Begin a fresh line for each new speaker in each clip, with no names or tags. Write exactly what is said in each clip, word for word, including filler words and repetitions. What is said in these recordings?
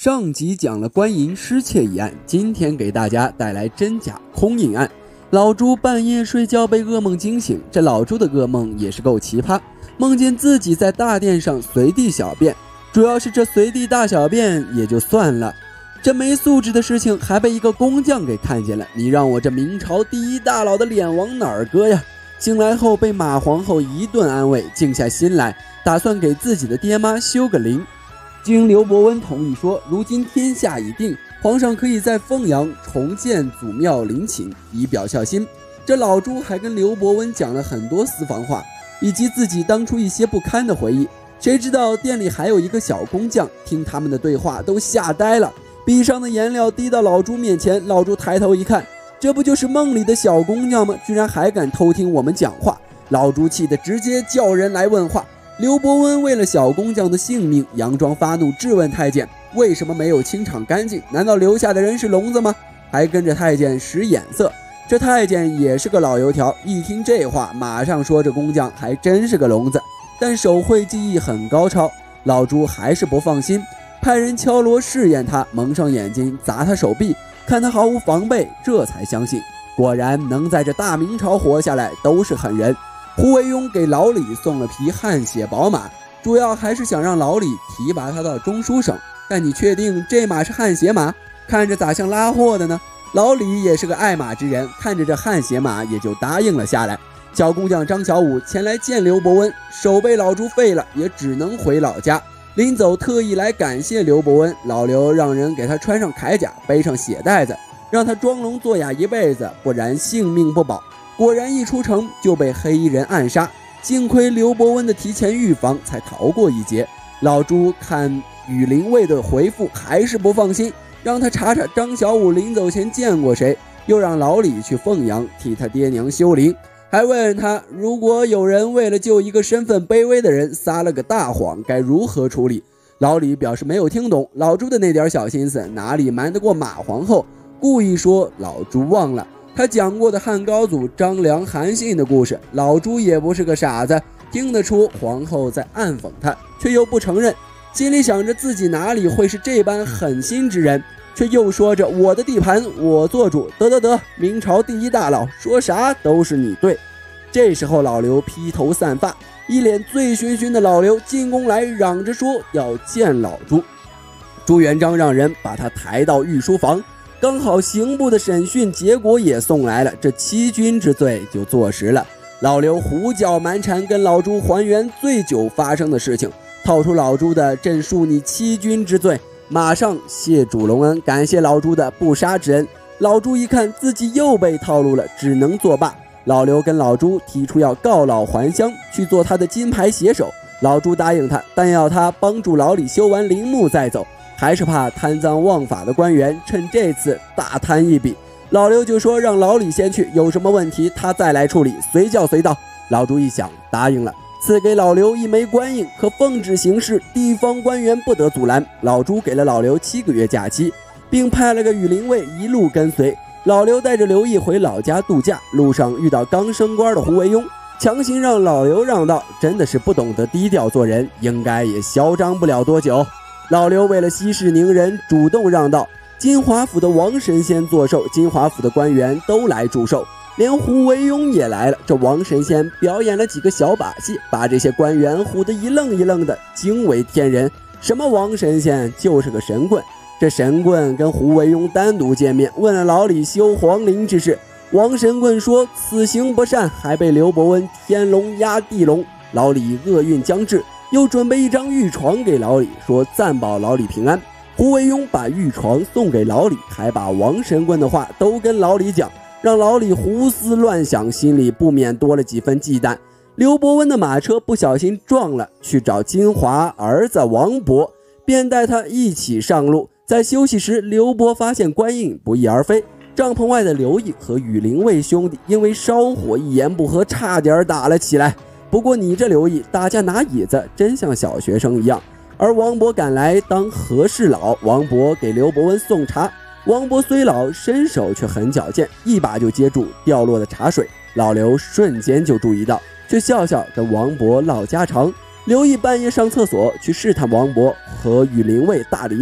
上集讲了官银失窃一案，今天给大家带来真假空印案。老朱半夜睡觉被噩梦惊醒，这老朱的噩梦也是够奇葩，梦见自己在大殿上随地小便，主要是这随地大小便也就算了，这没素质的事情还被一个工匠给看见了，你让我这明朝第一大佬的脸往哪儿搁呀？醒来后被马皇后一顿安慰，静下心来打算给自己的爹妈修个灵。经刘伯温同意说，如今天下已定，皇上可以在凤阳重建祖庙陵寝，以表孝心。这老朱还跟刘伯温讲了很多私房话，以及自己当初一些不堪的回忆。谁知道店里还有一个小工匠，听他们的对话都吓呆了，笔上的颜料滴到老朱面前，老朱抬头一看，这不就是梦里的小工匠吗？居然还敢偷听我们讲话！老朱气得直接叫人来问话。刘伯温为了小工匠的性命，佯装发怒质问太监，为什么没有清场干净？难道留下的人是聋子吗？还跟着太监使眼色。这太监也是个老油条，一听这话马上说这工匠还真是个聋子，但手绘技艺很高超。老朱还是不放心，派人敲锣试验他，蒙上眼睛砸他手臂，看他毫无防备，这才相信。果然能在这大明朝活下来都是狠人。胡惟庸给老李送了匹汗血宝马，主要还是想让老李提拔他到中书省。但你确定这马是汗血马？看着咋像拉货的呢？老李也是个爱马之人，看着这汗血马也就答应了下来。小工匠张小武前来见刘伯温，手被老朱废了，也只能回老家。临走特意来感谢刘伯温，老刘让人给他穿上铠甲，背上血袋子，让他装聋作哑一辈子，不然性命不保。果然一出城就被黑衣人暗杀，幸亏刘伯温的提前预防，才逃过一劫。老朱看羽林卫的回复还是不放心，让他查查张小武临走前见过谁，又让老李去凤阳替他爹娘修灵，还问他如果有人为了救一个身份卑微的人撒了个大谎，该如何处理。老李表示没有听懂，老朱的那点小心思哪里瞒得过马皇后，故意说老朱忘了他讲过的汉高祖张良韩信的故事。老朱也不是个傻子，听得出皇后在暗讽他，却又不承认，心里想着自己哪里会是这般狠心之人，却又说着我的地盘我做主，得得得，明朝第一大佬，说啥都是你对。这时候老刘披头散发，一脸醉醺醺的老刘进宫来，嚷着说要见老朱。朱元璋让人把他抬到御书房，刚好刑部的审讯结果也送来了，这欺君之罪就坐实了。老刘胡搅蛮缠，跟老朱还原醉酒发生的事情，套出老朱的朕恕你欺君之罪，马上谢主隆恩，感谢老朱的不杀之恩。老朱一看自己又被套路了，只能作罢。老刘跟老朱提出要告老还乡，去做他的金牌写手。老朱答应他，但要他帮助老李修完陵墓再走，还是怕贪赃枉法的官员趁这次大贪一笔。老刘就说让老李先去，有什么问题他再来处理，随叫随到。老朱一想答应了，赐给老刘一枚官印，可奉旨行事，地方官员不得阻拦。老朱给了老刘七个月假期，并派了个羽林卫一路跟随。老刘带着刘毅回老家度假，路上遇到刚升官的胡惟庸，强行让老刘让道，真的是不懂得低调做人，应该也嚣张不了多久。老刘为了息事宁人，主动让道。金华府的王神仙坐寿，金华府的官员都来祝寿，连胡惟庸也来了。这王神仙表演了几个小把戏，把这些官员唬得一愣一愣的，惊为天人。什么王神仙，就是个神棍。这神棍跟胡惟庸单独见面，问了老李修皇陵之事。王神棍说此行不善，还被刘伯温天龙压地龙，老李厄运将至，又准备一张玉床给老李，说暂保老李平安。胡惟庸把玉床送给老李，还把王神棍的话都跟老李讲，让老李胡思乱想，心里不免多了几分忌惮。刘伯温的马车不小心撞了，去找金华儿子王勃，便带他一起上路。在休息时，刘伯发现官印不翼而飞，帐篷外的刘毅和羽林卫兄弟因为烧火一言不合，差点打了起来。不过你这刘毅打架拿椅子，真像小学生一样。而王勃赶来当和事佬，王勃给刘伯温送茶。王勃虽老，身手却很矫健，一把就接住掉落的茶水。老刘瞬间就注意到，却笑笑跟王勃唠家常。刘毅半夜上厕所去试探王勃和羽林卫大梨子，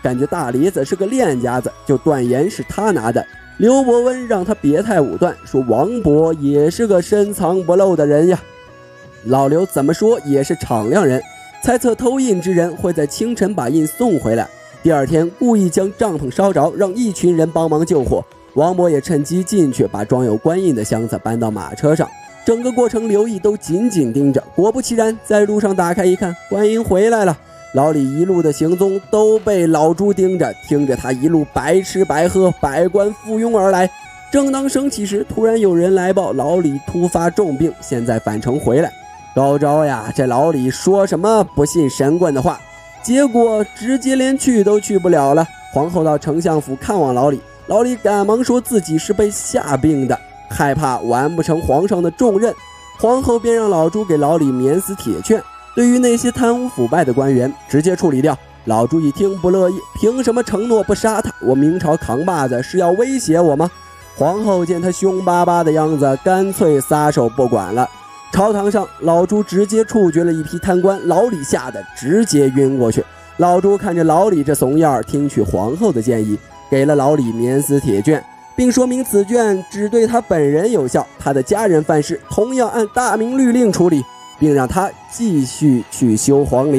感觉大梨子是个练家子，就断言是他拿的。刘伯温让他别太武断，说王伯也是个深藏不露的人呀。老刘怎么说也是敞亮人，猜测偷印之人会在清晨把印送回来，第二天故意将帐篷烧着，让一群人帮忙救火。王伯也趁机进去，把装有官印的箱子搬到马车上。整个过程刘毅都紧紧盯着，果不其然，在路上打开一看，官印回来了。老李一路的行踪都被老朱盯着，听着他一路白吃白喝，百官簇拥而来。正当生气时，突然有人来报老李突发重病，现在返程回来。高招呀，这老李说什么不信神棍的话，结果直接连去都去不了了。皇后到丞相府看望老李，老李赶忙说自己是被下病的，害怕完不成皇上的重任。皇后便让老朱给老李免死铁券，对于那些贪污腐败的官员直接处理掉。老朱一听不乐意，凭什么承诺不杀他？我明朝扛把子是要威胁我吗？皇后见他凶巴巴的样子，干脆撒手不管了。朝堂上，老朱直接处决了一批贪官，老李吓得直接晕过去。老朱看着老李这怂样，听取皇后的建议，给了老李免死铁券，并说明此券只对他本人有效，他的家人犯事同样按大明律令处理，并让他继续去修皇陵。